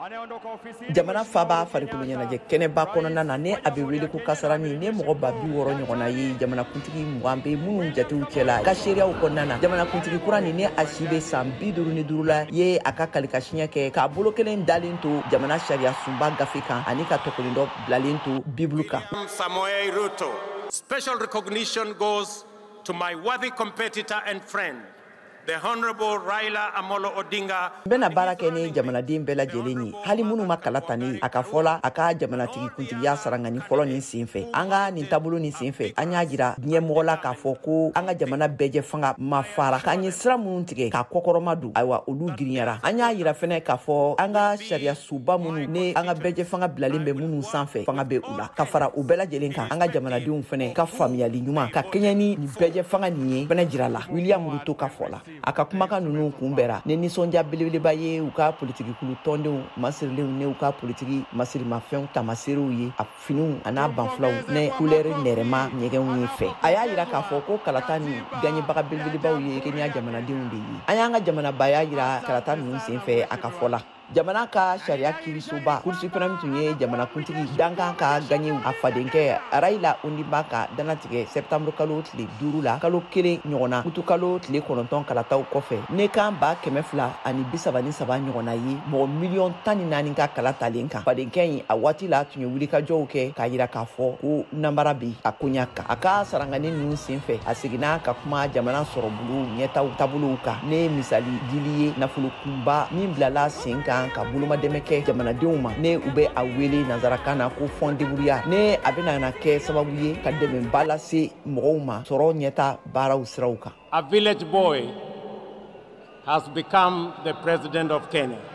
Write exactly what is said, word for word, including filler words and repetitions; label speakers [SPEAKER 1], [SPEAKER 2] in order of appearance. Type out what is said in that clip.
[SPEAKER 1] jamana faba farikolo ɲɛnajɛ kɛnɛba kɔnɔna na ne a bɛ wele ko kasarani ne mɔgɔ ba bi wɔɔrɔ ɲɔgɔnna ye jamana kuntigi mugan bɛ minnu jatew cɛla ka seereyaw kɔnɔna na jamana kuntigi kura ni ne a si bɛ san bi duuru ni duuru la ye a ka kalikasiɲɛ kɛ k'a bolo kelen dalen to jamana sariya sunba gafe kan ani ka tɔkɔlen dɔ bilalen to bibulu kan.
[SPEAKER 2] Samoei Ruto. Special recognition goes to my worthy competitor and friend, the Honorable Raila Amolo Odinga.
[SPEAKER 1] Bena baara kɛ ni jamanaden bɛɛ lajɛlen ye hali minnu ma kala ta ne a ka fɔla a ka jamanatigi kuntigiya sarangani fɔlɔ nin sen fɛ an ka nin taabolo nin sen fɛ an y'a jira ɲɛmɔgɔ la k'a fɔ ko an ka jamana bɛɛjɛ fanga ma fara k'an ye sira minnu tigɛ k'a kɔkɔrɔma don ayiwa olu girinyara an y'a jira fɛnɛ k'a fɔ an ka sariya suba minnu ne an ka bɛɛjɛ fanga bilalen bɛ minnu sanfɛ fanga bɛ u la ka fara u bɛɛ lajɛlen kan an ka jamanadenw fɛnɛ ka faamuyali ɲuman ka kɛɲɛ ni nin bɛɛjɛ fanga nin ye fɛnɛ jira la William Ruto ka fɔ la a ka kumakan ninnu kunbɛra ne nisɔndiya belebeleba ye u ka politiki kulu tɔndenw masirilenw ne u ka politiki masirimafɛnw tamaserew ye a finiw a n'a banfulaw ne kulɛri nɛrɛma ɲɛgɛnw ye fɛ a y'a jira k'a fɔ ko kalata ni gaɲɛbaga belebelebaw ye kenya jamanadenw de ye an y'an ka jamanabaya jira kalata ninnu sen fɛ a ka fɔ la jamana ka sariya kirisoba Cour suprême tun ye jamana kuntigi dankan ka gaɲɛw a fadenkɛ Raila Odinga ka danatigɛ septembre kalo tile duuru la kalo kelen ɲɔgɔnna utu kalo tile kɔnɔntɔn kalataw kɔfɛ ne kan ba kɛmɛ fila ani bi saba ni saba ɲɔgɔnna ye mɔgɔ miliyɔn tan ni naani ka kala talen kan fadenkɛ in a waati la tun ye wulikajɔw kɛ k'a jira k'a fɔ ko namara bi a koɲa kan a ka sarangani ninnu sen fɛ a seginna ka kuma jamana sɔrɔ bulu ɲɛtaw taabolow kan ne misali dili ye nafolo kunba min bilala sen kan ka bolomadɛmɛ kɛ jamanadenw ma ne u bɛ a wele nanzarakan na ko fond débrouillard ne a bɛna na kɛ sababu ye ka dɛmɛba lase mɔgɔw ma sɔrɔ ɲɛta baaraw siraw kan.
[SPEAKER 2] A village boy has become the president of Kenya.